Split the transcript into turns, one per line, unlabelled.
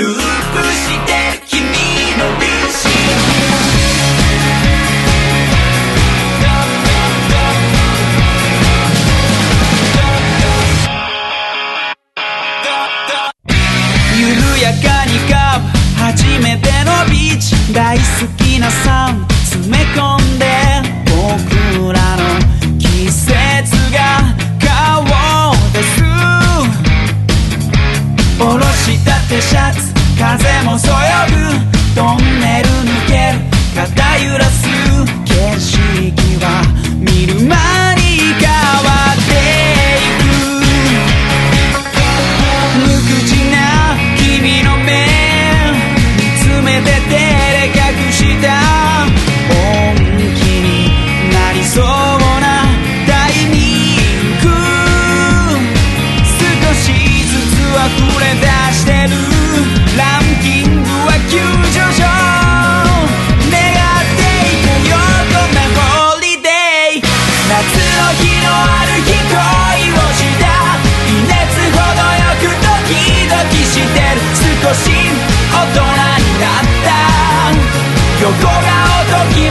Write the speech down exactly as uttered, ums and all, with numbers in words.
ループして君のリシ緩やかにカーブ初めてのビーチ大好きなサウンド詰め込んで僕らの季節が顔を出す下ろしたてシャツ風もそよぐトンネル抜ける肩揺らす景色は見る間に変わっていく無口な君の目見つめて照れ隠した本気になりそうなタイミング少しずつ溢れ出してるランキングは急上昇願っていたよこんなホリデー夏の日のある日恋をした微熱ほどよくドキドキしてる少し大人になった横顔とき